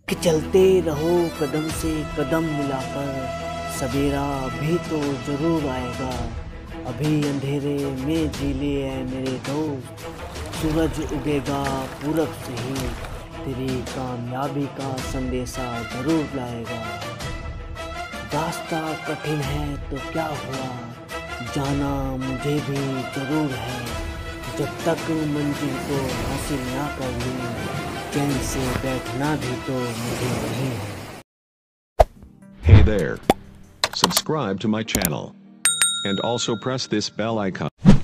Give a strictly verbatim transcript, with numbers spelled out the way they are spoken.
कि चलते रहो कदम से कदम मिलाकर, सवेरा भी तो जरूर आएगा। अभी अंधेरे में जी ले ऐ मेरे दोस्त, सूरज उगेगा पूरब से ही, तेरी कामयाबी का संदेशा जरूर लाएगा। रास्ता कठिन है तो क्या हुआ, जाना मुझे भी जरूर है। जब तक मंजिल को हासिल ना कर लूं, चैन से बैठना भी तो मुझे नहीं है। Hey there. Subscribe to my channel. And also press this bell icon.